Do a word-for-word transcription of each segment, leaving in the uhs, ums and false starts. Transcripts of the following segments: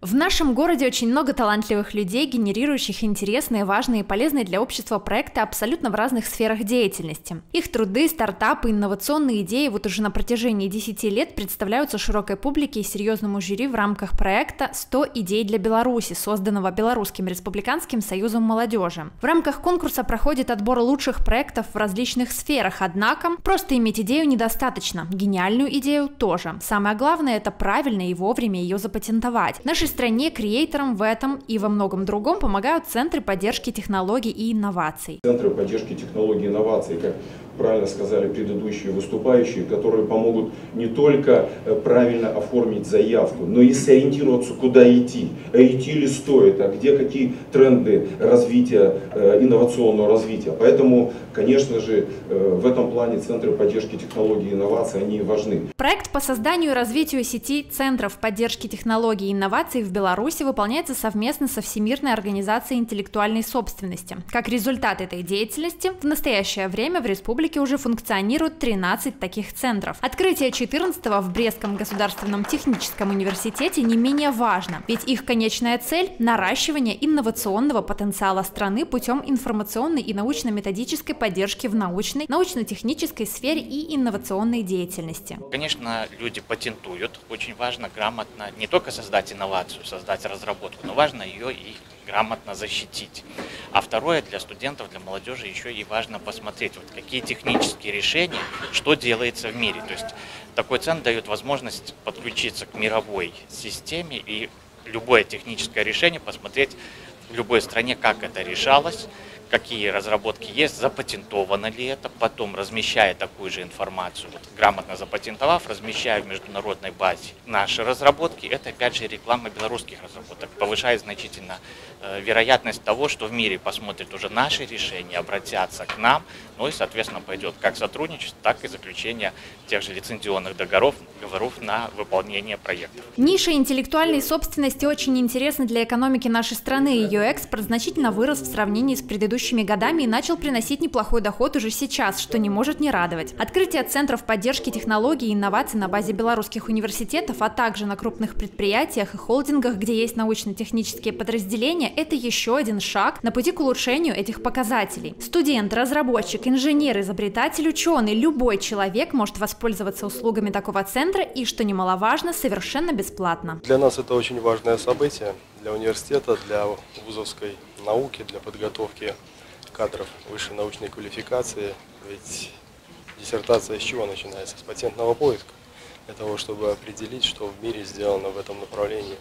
В нашем городе очень много талантливых людей, генерирующих интересные, важные и полезные для общества проекты абсолютно в разных сферах деятельности. Их труды, стартапы, инновационные идеи вот уже на протяжении десяти лет представляются широкой публике и серьезному жюри в рамках проекта «сто идей для Беларуси», созданного Белорусским республиканским союзом молодежи. В рамках конкурса проходит отбор лучших проектов в различных сферах, однако просто иметь идею недостаточно, гениальную идею тоже. Самое главное – это правильно и вовремя ее запатентовать. В нашей стране креаторам в этом и во многом другом помогают центры поддержки технологий и инноваций. Центры поддержки технологий и инноваций, как правильно сказали предыдущие выступающие, которые помогут не только правильно оформить заявку, но и сориентироваться, куда идти. А идти ли стоит, а где какие тренды развития, инновационного развития. Поэтому, конечно же, в этом плане центры поддержки технологий и инноваций, они важны. Проект по созданию и развитию сети центров поддержки технологий и инноваций в Беларуси выполняется совместно со Всемирной организацией интеллектуальной собственности. Как результат этой деятельности, в настоящее время в республике уже функционируют тринадцать таких центров. Открытие четырнадцатого в Брестском государственном техническом университете не менее важно, ведь их конечная цель – наращивание инновационного потенциала страны путем информационной и научно-методической поддержки в научной, научно-технической сфере и инновационной деятельности. Конечно, люди патентуют. Очень важно грамотно не только создать инновацию, создать разработку, но важно ее и грамотно защитить. А второе, для студентов, для молодежи еще и важно посмотреть, вот какие технические решения, что делается в мире. То есть такой центр дает возможность подключиться к мировой системе и любое техническое решение посмотреть в любой стране, как это решалось, какие разработки есть, запатентовано ли это, потом размещая такую же информацию, вот, грамотно запатентовав, размещая в международной базе наши разработки, это опять же реклама белорусских разработок, повышает значительно э, вероятность того, что в мире посмотрят уже наши решения, обратятся к нам, ну и соответственно пойдет как сотрудничество, так и заключение тех же лицензионных договоров, договоров на выполнение проектов. Ниша интеллектуальной собственности очень интересна для экономики нашей страны, ее экспорт значительно вырос в сравнении с предыдущими годами и начал приносить неплохой доход уже сейчас, что не может не радовать. Открытие центров поддержки технологий и инноваций на базе белорусских университетов, а также на крупных предприятиях и холдингах, где есть научно-технические подразделения, это еще один шаг на пути к улучшению этих показателей. Студент, разработчик, инженер, изобретатель, ученый, любой человек может воспользоваться услугами такого центра и, что немаловажно, совершенно бесплатно. Для нас это очень важное событие, для университета, для вузовской науки, для подготовки кадров высшей научной квалификации. Ведь диссертация с чего начинается? С патентного поиска. Для того, чтобы определить, что в мире сделано в этом направлении.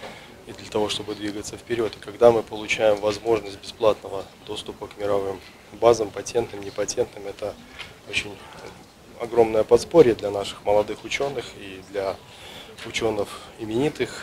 И для того, чтобы двигаться вперед. И когда мы получаем возможность бесплатного доступа к мировым базам, патентным, непатентным, это очень огромное подспорье для наших молодых ученых и для ученых именитых.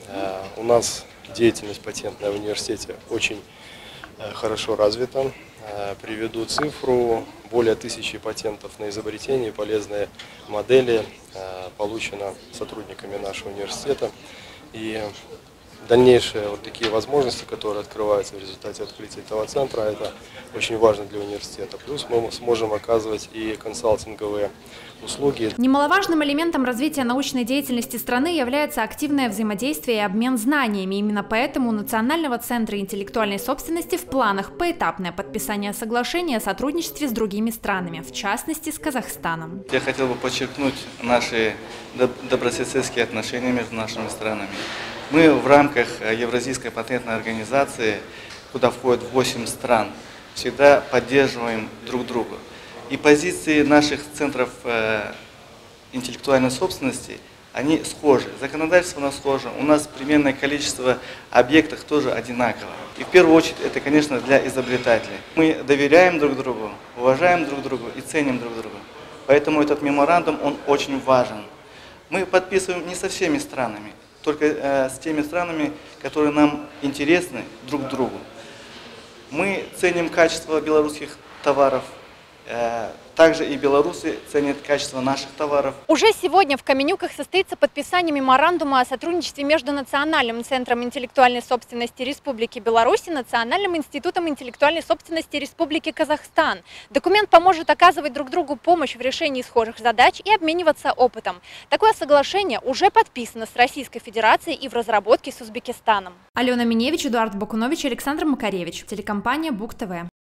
У нас деятельность патентная в университете очень хорошо развита. Приведу цифру: более тысячи патентов на изобретения и полезные модели получено сотрудниками нашего университета. И дальнейшие вот такие возможности, которые открываются в результате открытия этого центра, это очень важно для университета. Плюс мы сможем оказывать и консалтинговые услуги. Немаловажным элементом развития научной деятельности страны является активное взаимодействие и обмен знаниями. Именно поэтому у Национального центра интеллектуальной собственности в планах поэтапное подписание соглашения о сотрудничестве с другими странами, в частности с Казахстаном. Я хотел бы подчеркнуть наши добрососедские отношения между нашими странами. Мы в рамках Евразийской патентной организации, куда входит восемь стран, всегда поддерживаем друг друга. И позиции наших центров э, интеллектуальной собственности, они схожи. Законодательство у нас схоже, у нас примерное количество объектов тоже одинаково. И в первую очередь это, конечно, для изобретателей. Мы доверяем друг другу, уважаем друг друга и ценим друг друга. Поэтому этот меморандум, он очень важен. Мы подписываем не со всеми странами, только э, с теми странами, которые нам интересны друг другу. Мы ценим качество белорусских товаров, Также и белорусы ценят качество наших товаров. Уже сегодня в Каменюках состоится подписание меморандума о сотрудничестве между Национальным центром интеллектуальной собственности Республики Беларусь и Национальным институтом интеллектуальной собственности Республики Казахстан. Документ поможет оказывать друг другу помощь в решении схожих задач и обмениваться опытом. Такое соглашение уже подписано с Российской Федерацией и в разработке с Узбекистаном. Алена Миневич, Эдуард Бакунович, Александр Макаревич. Телекомпания Бук ТВ.